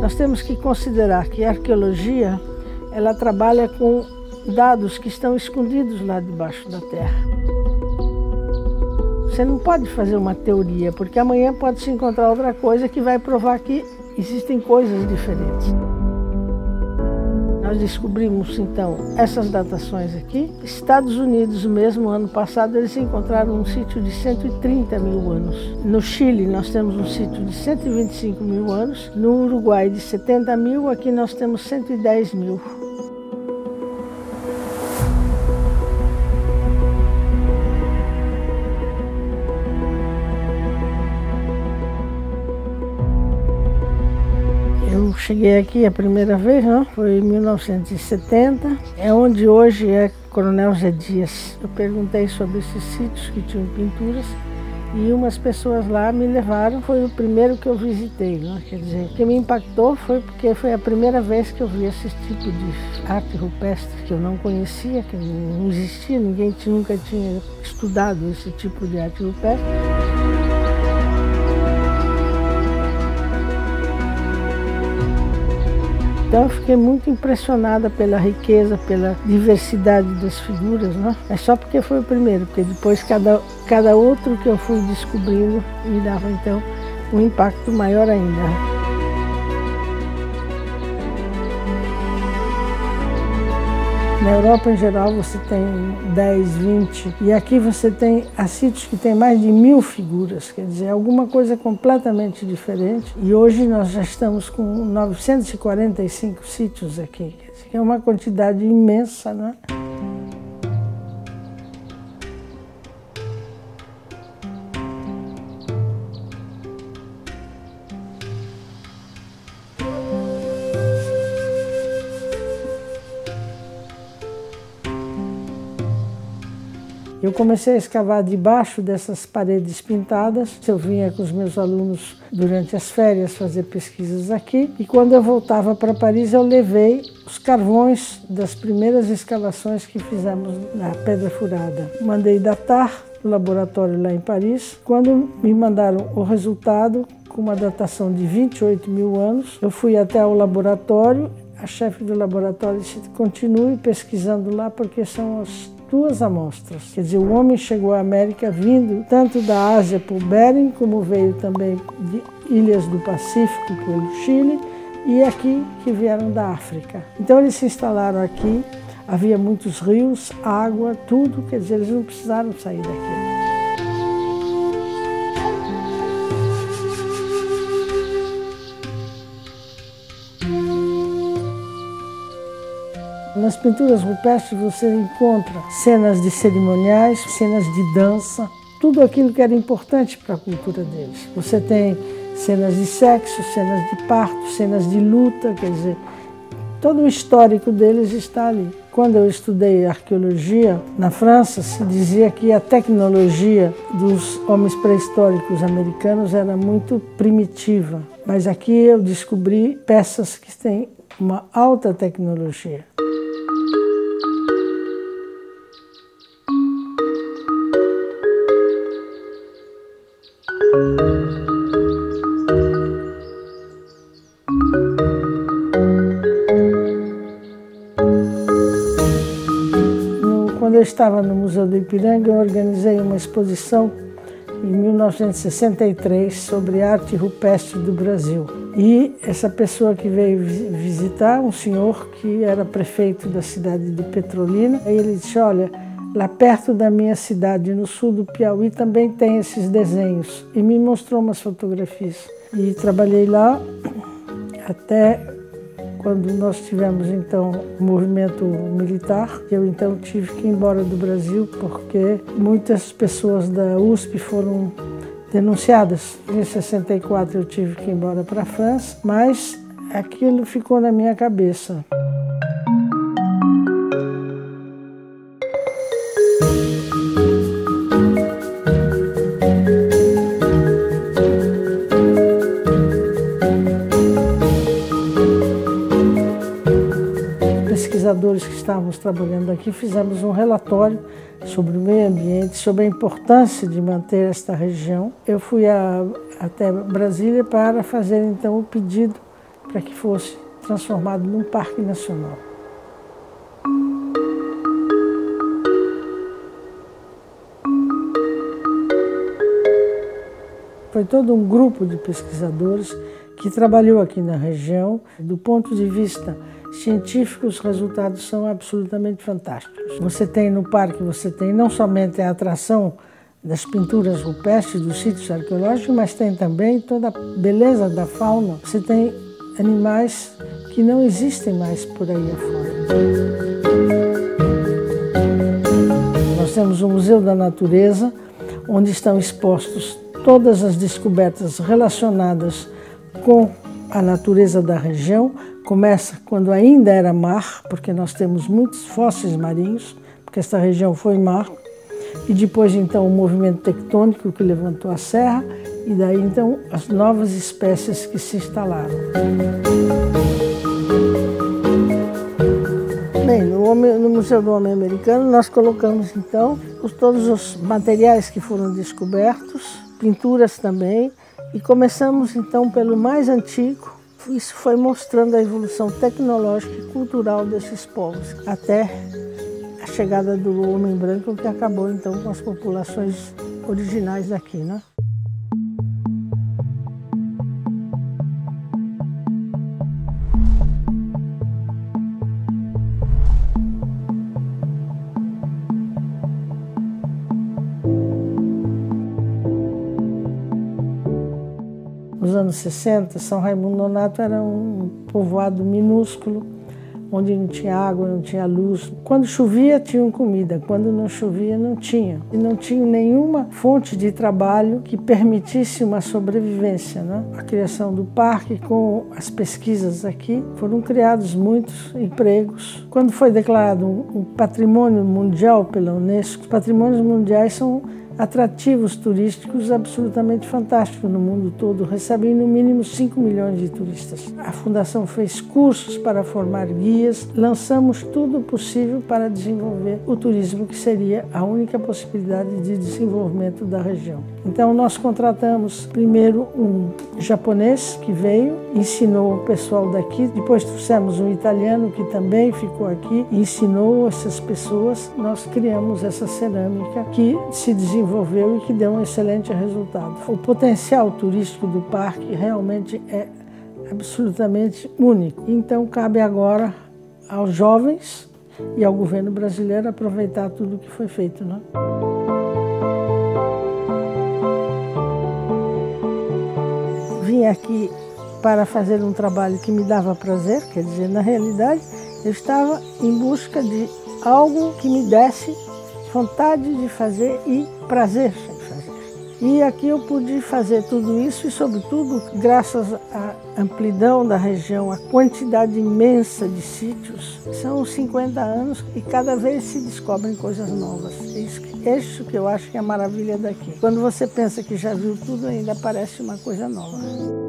Nós temos que considerar que a arqueologia, ela trabalha com dados que estão escondidos lá debaixo da terra. Você não pode fazer uma teoria, porque amanhã pode se encontrar outra coisa que vai provar que existem coisas diferentes. Nós descobrimos, então, essas datações aqui. Estados Unidos, mesmo ano passado, eles encontraram um sítio de 130 mil anos. No Chile, nós temos um sítio de 125 mil anos. No Uruguai, de 70 mil. Aqui nós temos 110 mil. Eu cheguei aqui a primeira vez, não? Foi em 1970, é onde hoje é Coronel Zé Dias. Eu perguntei sobre esses sítios que tinham pinturas e umas pessoas lá me levaram, foi o primeiro que eu visitei, não? Quer dizer, o que me impactou foi porque foi a primeira vez que eu vi esse tipo de arte rupestre que eu não conhecia, que não existia, ninguém nunca tinha estudado esse tipo de arte rupestre. Então eu fiquei muito impressionada pela riqueza, pela diversidade das figuras, né? Mas só porque foi o primeiro, porque depois cada outro que eu fui descobrindo me dava então um impacto maior ainda. Na Europa, em geral, você tem 10, 20, e aqui você tem sítios que tem mais de 1000 figuras, quer dizer, alguma coisa completamente diferente. E hoje nós já estamos com 945 sítios aqui, quer dizer, é uma quantidade imensa, né? Eu comecei a escavar debaixo dessas paredes pintadas. Eu vinha com os meus alunos durante as férias fazer pesquisas aqui. E quando eu voltava para Paris, eu levei os carvões das primeiras escavações que fizemos na Pedra Furada. Mandei datar no laboratório lá em Paris. Quando me mandaram o resultado, com uma datação de 28 mil anos, eu fui até o laboratório. A chefe do laboratório disse: continue pesquisando lá, porque são as 2 amostras. Quer dizer, o homem chegou à América vindo tanto da Ásia por Bering, como veio também de ilhas do Pacífico pelo Chile, e aqui que vieram da África. Então eles se instalaram aqui, havia muitos rios, água, tudo, quer dizer, eles não precisaram sair daqui. Nas pinturas rupestres você encontra cenas de cerimoniais, cenas de dança, tudo aquilo que era importante para a cultura deles. Você tem cenas de sexo, cenas de parto, cenas de luta, quer dizer, todo o histórico deles está ali. Quando eu estudei arqueologia na França, se dizia que a tecnologia dos homens pré-históricos americanos era muito primitiva, mas aqui eu descobri peças que têm uma alta tecnologia. Quando eu estava no Museu do Ipiranga, eu organizei uma exposição em 1963 sobre arte rupestre do Brasil. E essa pessoa que veio visitar, um senhor que era prefeito da cidade de Petrolina, aí ele disse: olha, lá perto da minha cidade, no sul do Piauí, também tem esses desenhos. E me mostrou umas fotografias. E trabalhei lá até quando nós tivemos, então, o movimento militar. Eu, então, tive que ir embora do Brasil porque muitas pessoas da USP foram denunciadas. Em 64 eu tive que ir embora para a França, mas aquilo ficou na minha cabeça. Pesquisadores que estávamos trabalhando aqui, fizemos um relatório sobre o meio ambiente, sobre a importância de manter esta região. Eu fui até Brasília para fazer então o pedido para que fosse transformado num parque nacional. Foi todo um grupo de pesquisadores que trabalhou aqui na região. Do ponto de vista científico, os resultados são absolutamente fantásticos. Você tem no parque, você tem não somente a atração das pinturas rupestres, dos sítios arqueológicos, mas tem também toda a beleza da fauna. Você tem animais que não existem mais por aí afora. Nós temos o Museu da Natureza, onde estão expostos todas as descobertas relacionadas com a natureza da região. Começa quando ainda era mar, porque nós temos muitos fósseis marinhos, porque esta região foi mar. E depois, então, o movimento tectônico que levantou a serra, e daí, então, as novas espécies que se instalaram. Bem, no Museu do Homem Americano, nós colocamos, então, todos os materiais que foram descobertos, pinturas também, e começamos, então, pelo mais antigo. Isso foi mostrando a evolução tecnológica e cultural desses povos, até a chegada do homem branco, que acabou, então, com as populações originais daqui, né? Nos anos 60, São Raimundo Nonato era um povoado minúsculo, onde não tinha água, não tinha luz. Quando chovia, tinham comida, quando não chovia, não tinha. E não tinha nenhuma fonte de trabalho que permitisse uma sobrevivência, né? A criação do parque, com as pesquisas aqui, foram criados muitos empregos. Quando foi declarado um patrimônio mundial pela Unesco, os patrimônios mundiais são atrativos turísticos absolutamente fantásticos no mundo todo, recebem no mínimo 5 milhões de turistas. A Fundação fez cursos para formar guias, lançamos tudo possível para desenvolver o turismo, que seria a única possibilidade de desenvolvimento da região. Então nós contratamos primeiro um japonês que veio, ensinou o pessoal daqui, depois trouxemos um italiano que também ficou aqui, ensinou essas pessoas. Nós criamos essa cerâmica que se desenvolveu e que deu um excelente resultado. O potencial turístico do parque realmente é absolutamente único. Então cabe agora aos jovens e ao governo brasileiro aproveitar tudo o que foi feito, né? Vim aqui para fazer um trabalho que me dava prazer, quer dizer, na realidade, eu estava em busca de algo que me desse vontade de fazer e prazer em fazer. E aqui eu pude fazer tudo isso e, sobretudo, graças à amplidão da região, a quantidade imensa de sítios. São 50 anos e cada vez se descobrem coisas novas. É isso que eu acho que é a maravilha daqui. Quando você pensa que já viu tudo, ainda aparece uma coisa nova.